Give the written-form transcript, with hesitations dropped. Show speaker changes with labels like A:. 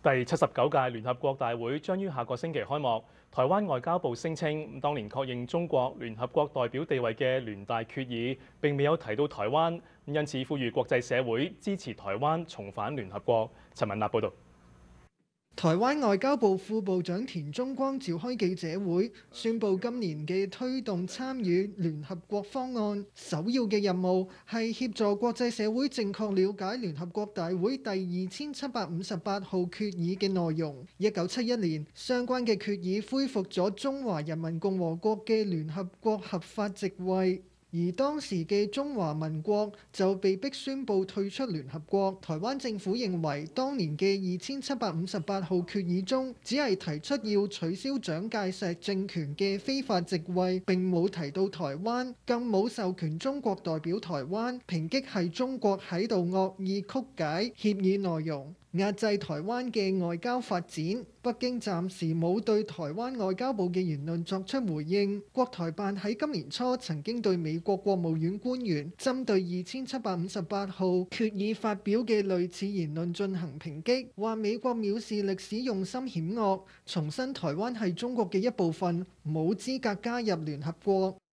A: 第79屆聯合國大會將於下個星期開幕。台灣外交部聲稱，當年確認中國聯合國代表地位嘅聯大決議並未有提到台灣，因此呼籲國際社會支持台灣重返聯合國。陳文立報導。
B: 台灣外交部副部長田中光召開記者會，宣布今年嘅推動參與聯合國方案，首要嘅任務係協助國際社會正確了解聯合國大會第2758號決議嘅內容。1971年，相關嘅決議恢復咗中華人民共和國嘅聯合國合法席位。而當時嘅中華民國就被迫宣布退出聯合國。台灣政府認為，當年嘅2758號決議中，只係提出要取消蔣介石政權嘅非法席位，並冇提到台灣，更冇授權中國代表台灣。抨擊係中國喺度惡意曲解協議內容，壓制台灣嘅外交發展。北京暫時冇對台灣外交部嘅言論作出回應。國台辦喺今年初曾經對美國國務院官員針對2758號決議發表嘅類似言論進行抨擊，話美國藐視歷史用心險惡，重申台灣係中國嘅一部分，冇資格加入聯合國。